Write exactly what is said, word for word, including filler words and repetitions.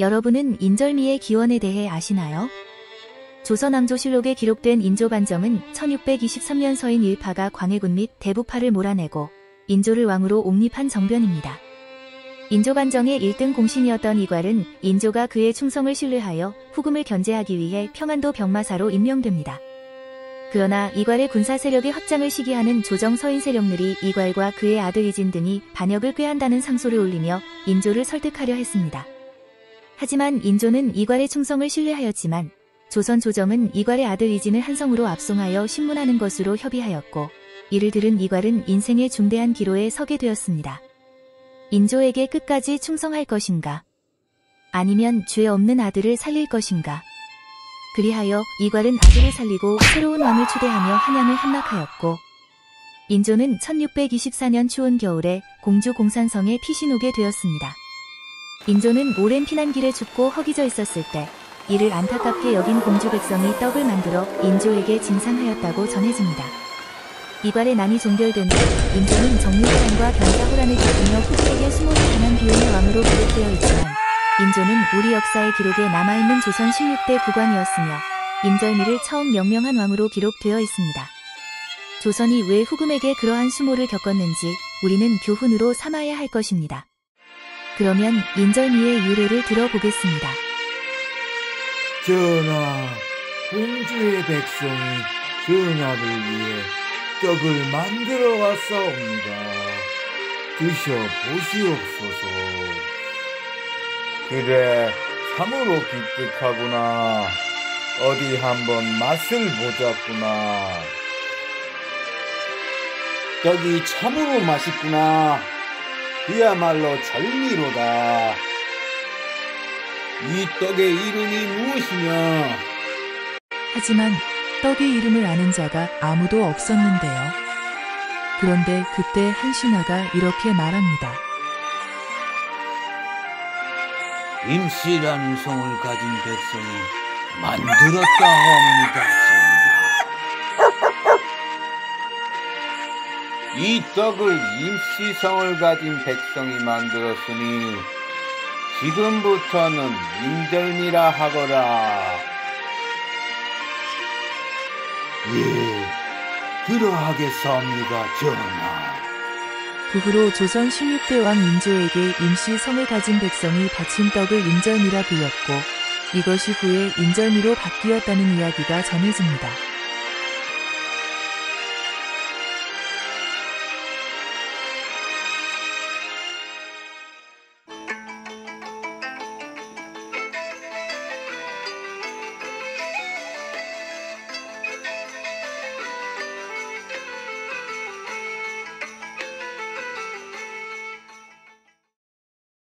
여러분은 인절미의 기원에 대해 아시나요? 조선왕조실록에 기록된 인조반정은 천육백이십삼 년 서인 일파가 광해군 및 대부파를 몰아내고 인조를 왕으로 옹립한 정변입니다. 인조반정의 일 등 공신이었던 이괄은 인조가 그의 충성을 신뢰하여 후금을 견제하기 위해 평안도 병마사로 임명됩니다. 그러나 이괄의 군사 세력의 확장을 시기하는 조정 서인 세력들이 이괄과 그의 아들 이진 등이 반역을 꾀한다는 상소를 올리며 인조를 설득하려 했습니다. 하지만 인조는 이괄의 충성을 신뢰하였지만 조선 조정은 이괄의 아들 이진을 한성으로 압송하여 신문하는 것으로 협의하였고 이를 들은 이괄은 인생의 중대한 기로에 서게 되었습니다. 인조에게 끝까지 충성할 것인가? 아니면 죄 없는 아들을 살릴 것인가? 그리하여 이괄은 아들을 살리고 새로운 왕을 추대하며 한양을 함락하였고 인조는 천육백이십사 년 추운 겨울에 공주 공산성에 피신 오게 되었습니다. 인조는 오랜 피난길에 춥고 허기져 있었을 때 이를 안타깝게 여긴 공주 백성이 떡을 만들어 인조에게 진상하였다고 전해집니다. 이괄의 난이 종결된 후 인조는 정유사랑과 병사호란을 겪으며 후국에게 수모를 당한 비운의 왕으로 기록되어 있지만 인조는 우리 역사의 기록에 남아있는 조선 십육 대 국왕이었으며 인절미를 처음 명명한 왕으로 기록되어 있습니다. 조선이 왜 후금에게 그러한 수모를 겪었는지 우리는 교훈으로 삼아야 할 것입니다. 그러면 인절미의 유래를 들어보겠습니다. 전하, 공주의 백성이 전하를 위해 떡을 만들어 왔사옵니다. 드셔보시옵소서. 그래, 참으로 기특하구나. 어디 한번 맛을 보자꾸나. 떡이 참으로 맛있구나. 그야말로 절미로다. 이 떡의 이름이 무엇이냐? 하지만 떡의 이름을 아는 자가 아무도 없었는데요. 그런데 그때 한 신하가 이렇게 말합니다. 임씨라는 성을 가진 백성이 만들었다 합니다. 이 떡을 임시성을 가진 백성이 만들었으니 지금부터는 인절미라 하거라. 예, 그러하겠사옵니다, 전하. 그 후로 조선 십육 대 왕 인조에게 임시 성을 가진 백성이 바친 떡을 인절미라 불렸고 이것이 후에 인절미로 바뀌었다는 이야기가 전해집니다.